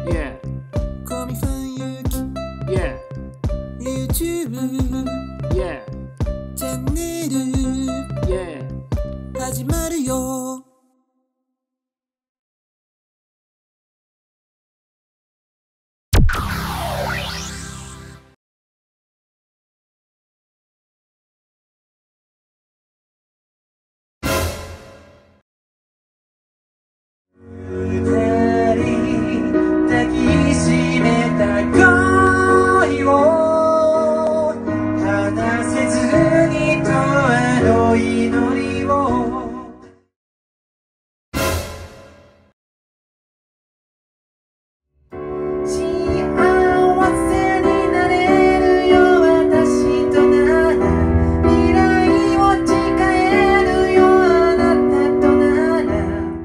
Yeah. コミファンユキ Yeah. YouTube Yeah. チャンネル Yeah. 始まるよ。 抱きしめた恋を離せずにとあの祈りを幸せになれるよ私となら未来を誓えるよあなたとなら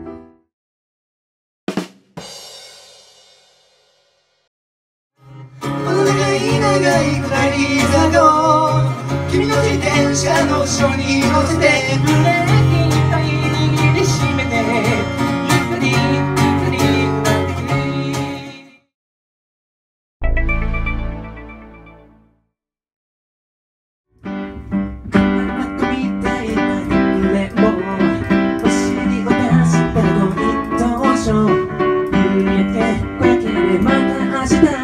長い下り坂を君の自転車の後ろに乗せてブレーキいっぱい握りしめてゆっくりゆっくり下ってくみたいな夢もお尻を出したのにどうしよう言えてこれきりまた明日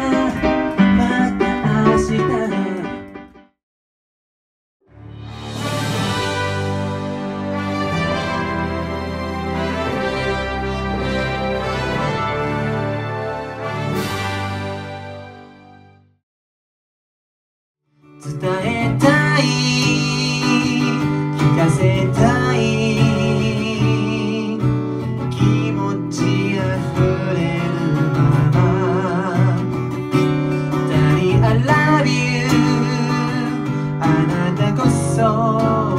伝えたい聞かせたい気持ちあふれるまま Daddy I love you あなたこそ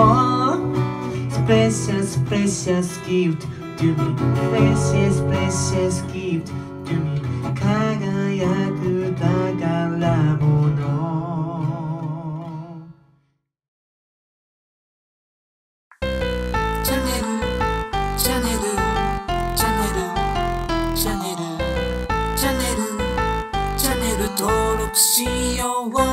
Precious precious gift to me Precious precious gift to me 輝く宝物登録しよう